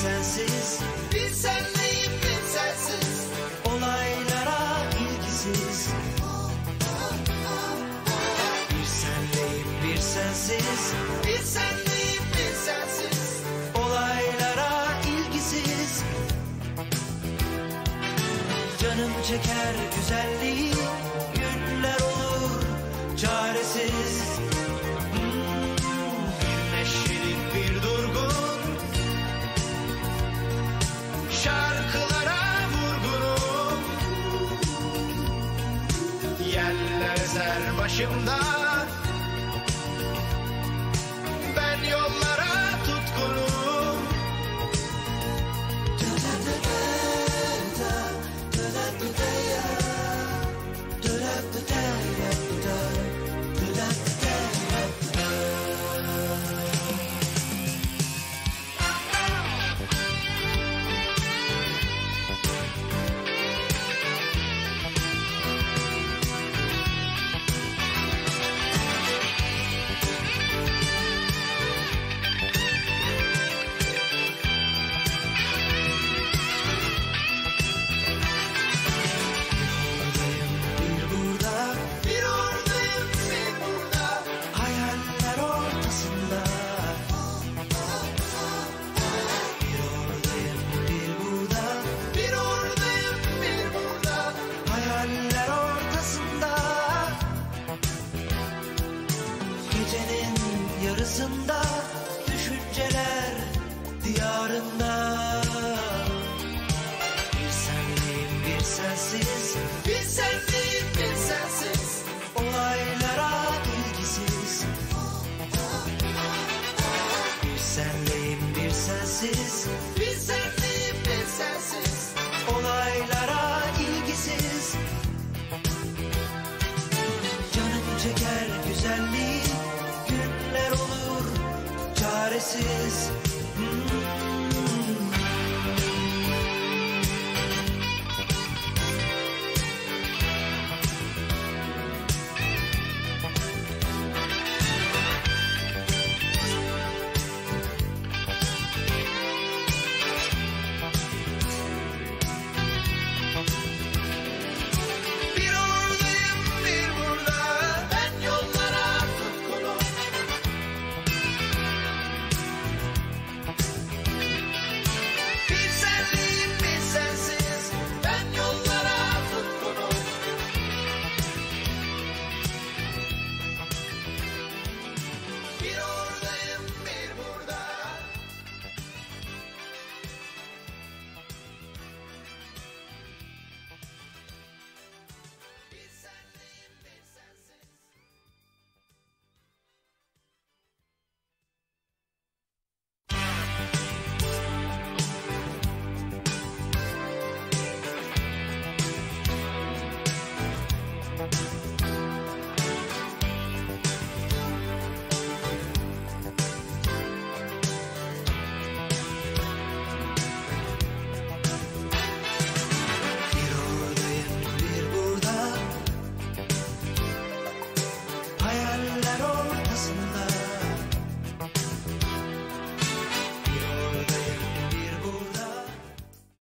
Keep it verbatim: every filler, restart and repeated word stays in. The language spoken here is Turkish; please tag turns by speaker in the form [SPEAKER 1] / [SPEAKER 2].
[SPEAKER 1] sensiz. Bir senleyim bir sensiz. Olaylara ilgisiz. Bir senleyim bir sensiz. Bir senleyim bir sensiz. Olaylara ilgisiz. Canım çeker güzelliği, günler olur çaresiz. Hmm, neşeli bir durgun, şarkılara vurgunum. Yerler ezer başımda, ben yollara tutkunum. Gecenin yarısında, düşünceler diyarında. Bir senliyim bir sensiz. Bir senliyim bir sensiz. Olaylara ilgisiz. Bir senliyim bir sensiz. Bir senliyim bir sensiz. Olaylara ilgisiz. Canım çeker güzelliği, günler olur çaresiz.